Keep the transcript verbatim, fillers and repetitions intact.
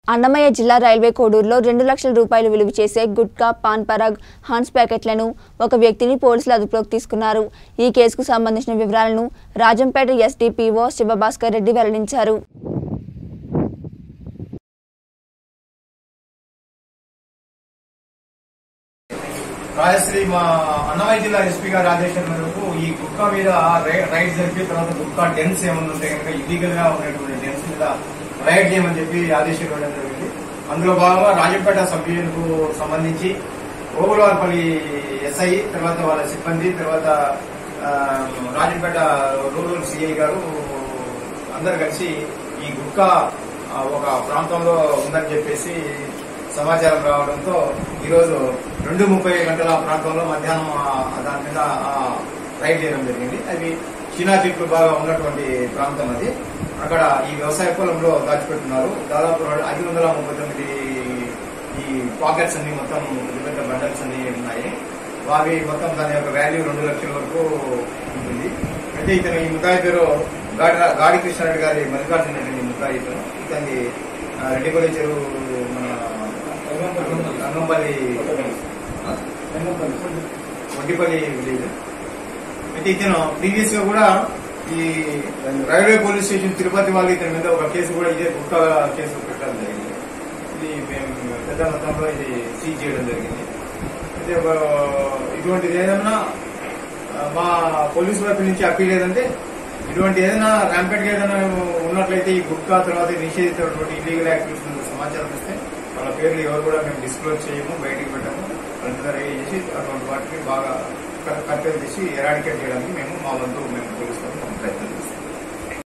అన్నమయ్య జిల్లా రైల్వే కోడూరులో రెండు లక్షల రూపాయలు విలువ చేసే గుట్కా పాన్ పరాగ్ హాన్స్ ప్యాకెట్లను ఒక వ్యక్తిని పోలీసులు అదుపులోకి తీసుకున్నారు। ఈ కేసుకు సంబంధించిన వివరాలను రాజంపేట ఎస్డీపీఓ శివభాస్కర్ రెడ్డి వెల్లడించారు। రాజశ్రీ మా అన్నమయ్య జిల్లా ఎస్పీ గారి ఆదేశం మేరకు ఈ గుట్కా మీద రైడ్ జరిపి తర్వాత గుట్కా డెన్స్ ఏమన్నా ఉంటే కనుక ఇల్లీగల్ గా ఉన్నటువంటి డెన్స్ మీద రైడ్ చేయమని చెప్పి ఆదేశం ఇవ్వడం జరిగింది। అందులో భాగంగా రాజంపేట సబ్ డివిజన్ కు సంబంధించి ఓగులవారిపల్లి ఎస్ఐ తర్వాత వాళ్ళ సిబ్బంది తర్వాత రాజంపేట రూరల్ సిఐ గారు అందరు కలిసి ఈ గుట్కా ఒక ప్రాంతంలో ఉందని చెప్పేసి సమాచారం రావడంతో ఈరోజు రెండు ముప్పై గంటల ప్రాంతంలో మధ్యాహ్నం దాని మీద రైడ్ చేయడం జరిగింది। అది చీనా చెట్లు బాగా ఉన్నటువంటి ప్రాంతం అది। అక్కడ ఈ వ్యవసాయ పొలంలో దాచిపెట్టున్నారు। దాదాపు ఐదు వందల ముప్పై తొమ్మిది ఈ పాకెట్స్ అన్ని మొత్తం పెద్ద బండల్స్ అన్ని ఉన్నాయి। అవి మొత్తం దాని యొక్క వాల్యూ రెండు లక్షల వరకు ఉంటుంది। అయితే ఇతను ఈ ముద్దాయి పేరు గాడి గాడి కృష్ణారెడ్డి గారి మల్లికార్జున రెడ్డి ముద్దాయి ఇతను ఇతని రెడ్డిపల్లి చెరువు మన రంగంపల్లి వడ్డిపల్లి విలేజ్। అయితే ఇతను ప్రీవియస్ గా కూడా ఈ రైల్వే పోలీస్ స్టేషన్ తిరుపతి వాళ్ళు ఇతని మీద ఒక కేసు కూడా ఇదే గుట్కా కేసు పెట్టడం జరిగింది। ఇది మేము పెద్ద మొత్తంలో ఇది సీజ్ చేయడం జరిగింది। అయితే ఇటువంటిది ఏదైనా మా పోలీసు వైపు నుంచి అప్పీల్ ఏదంటే ఇటువంటి ఏదైనా ర్యాంపెట్ గా ఏదైనా ఉన్నట్లయితే ఈ గుట్కా తర్వాత నిషేధించినటువంటి ఇల్లీగల్ యాక్టివిటీస్ సమాచారం ఇస్తే వాళ్ళ పేర్లు ఎవరు కూడా మేము డిస్క్లోజ్ చేయము, బయటికి పెట్టాము, వాళ్ళంతా రెడీ చేసి అటువంటి వాటికి బాగా కట్టెలు తీసి ఎరాడికేట్ చేయడానికి మేము మా వంతు మేము పోలీసులకు